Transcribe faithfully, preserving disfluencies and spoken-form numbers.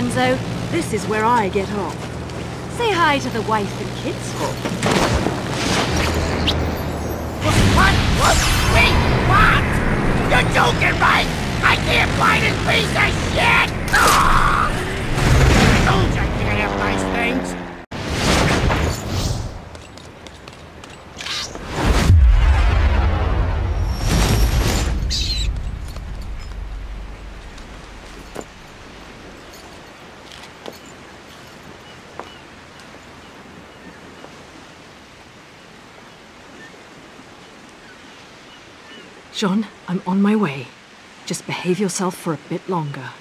Enzo. This is where I get off. Say hi to the wife and kids for me. What? What? Wait, what? You're joking, right? I can't buy this piece of shit! Ah! I told you I can't have nice things. John, I'm on my way. Just behave yourself for a bit longer.